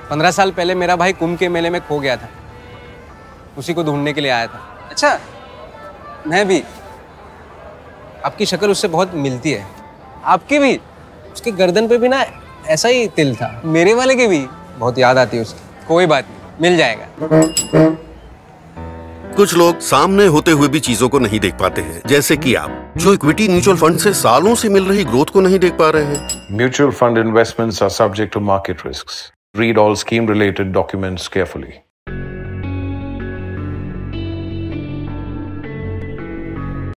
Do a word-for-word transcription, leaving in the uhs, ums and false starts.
पंद्रह साल पहले मेरा भाई कुंभ के मेले में खो गया था, उसी को ढूंढने के लिए आया था। अच्छा, मैं भी। आपकी शक्ल उससे बहुत मिलती है। आपकी भी? उसके गर्दन पे भी ना ऐसा ही तिल था। मेरे वाले के भी बहुत याद आती है उसकी। कोई बात नहीं, मिल जाएगा। कुछ लोग सामने होते हुए भी चीजों को नहीं देख पाते हैं, जैसे कि आप जो इक्विटी म्यूचुअल फंड से सालों से मिल रही ग्रोथ को नहीं देख पा रहे हैं। Mutual fund investments are subject to market risks. Read all scheme related documents carefully.